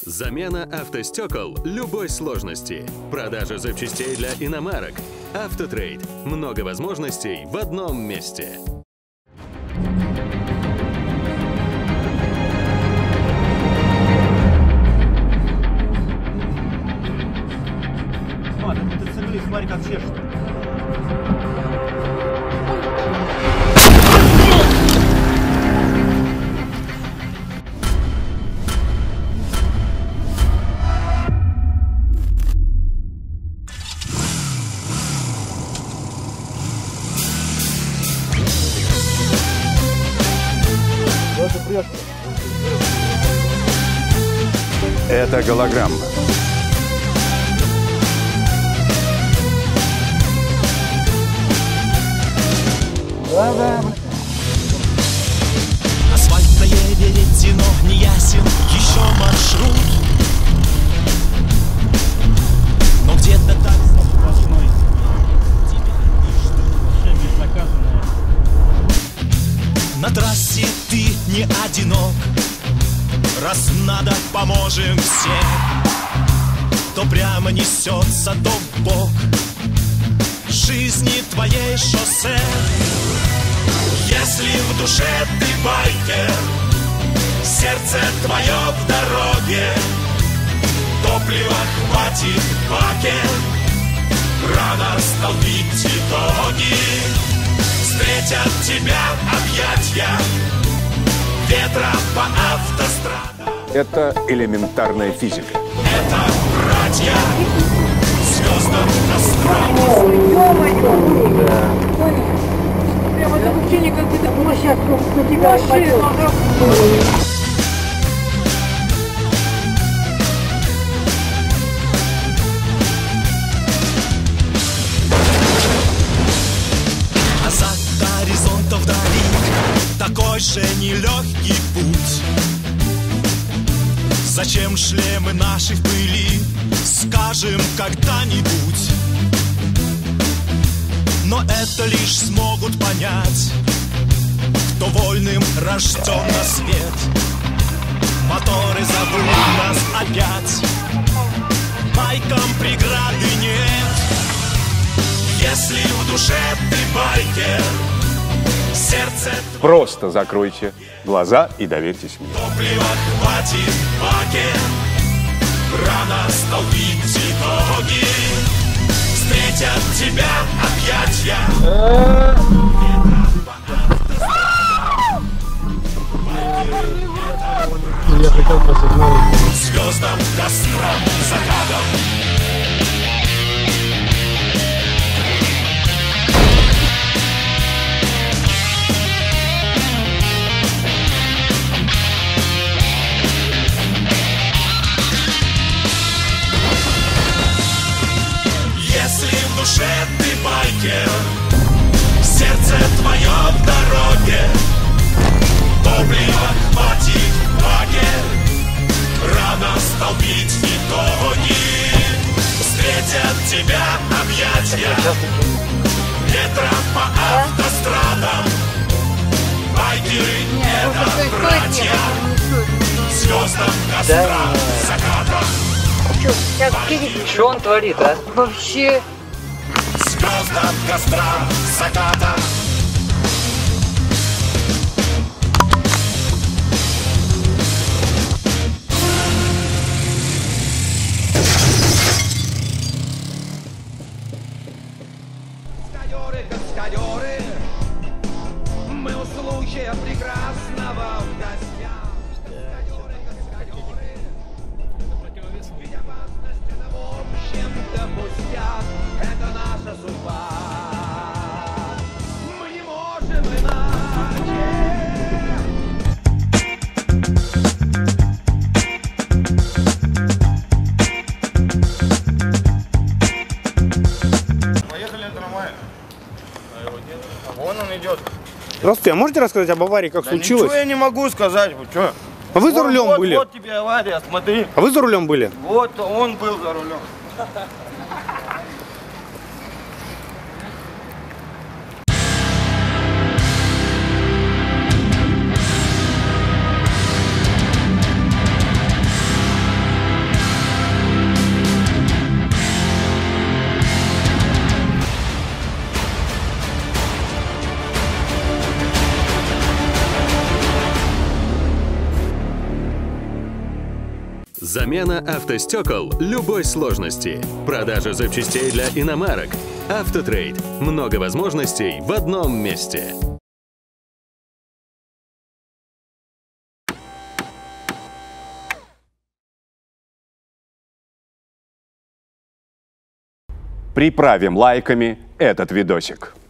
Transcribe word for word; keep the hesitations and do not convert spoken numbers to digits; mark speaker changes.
Speaker 1: Замена автостекол любой сложности. Продажа запчастей для иномарок. Автотрейд. Много возможностей в одном месте.
Speaker 2: Смотри, ты цегли, смотри, как чешет.
Speaker 3: Это голограмма.
Speaker 4: Асфальтное веретено, неясен еще маршрут. Но где-то так сплошной тебя и ждут. На трассе ты не одинок. Раз надо, поможем всем. То прямо несется, то вбок. Жизни твоей шоссе. Если в душе ты байкер, сердце твое в дороге, топлива хватит в баке, рано столбить итоги. Встретят тебя объятья ветра по автострадам.
Speaker 3: Это элементарная физика.
Speaker 4: Это братья звездам кострам.
Speaker 5: Прямо это ощущение, как будто площадку на тебя машину.
Speaker 4: А за горизонтом вдали такой же нелегкий путь. Зачем шлемы наши в пыли, скажем когда-нибудь. Но это лишь смогут понять, кто вольным рожден на свет. Моторы зовут нас опять, байкам преграды нет. Если в душе ты байкер, сердце
Speaker 3: Просто закройте глаза и доверьтесь мне.
Speaker 4: топлива хватит в баке, рано столбить итоги. Встретят тебя объятья
Speaker 2: Я хотел посигналить.
Speaker 4: звездам, кострам, закатам. Если в душе ты байкер, сердце твое в дороге, топлива хватит в баке, рано столбить итоги. Встретят тебя объятья ветром по автострадам. Байкеры — это братья звездам, кострам, закатам.
Speaker 6: Что он творит, а? Вообще.
Speaker 4: Звездам, кострам, закатам.
Speaker 7: Каскадеры, каскадеры, мы у случая прекрасного в гостях. Каскадеры, каскадеры, ведь опасность это в общем-то пустяк, это наша судьба. Мы не можем иначе.
Speaker 2: Поехали на трамвае. А его нет? А вон он идет.
Speaker 8: Здравствуйте, а можете рассказать об аварии, как
Speaker 2: Да
Speaker 8: случилось?
Speaker 2: ничего я не могу сказать, вы что?
Speaker 8: А вы за рулем
Speaker 2: вот,
Speaker 8: были?
Speaker 2: Вот тебе авария, смотри.
Speaker 8: А вы за рулем были?
Speaker 2: Вот он был за рулем.
Speaker 1: Замена автостекол любой сложности. Продажа запчастей для иномарок. Автотрейд. Много возможностей в одном месте.
Speaker 3: Приправим лайками этот видосик.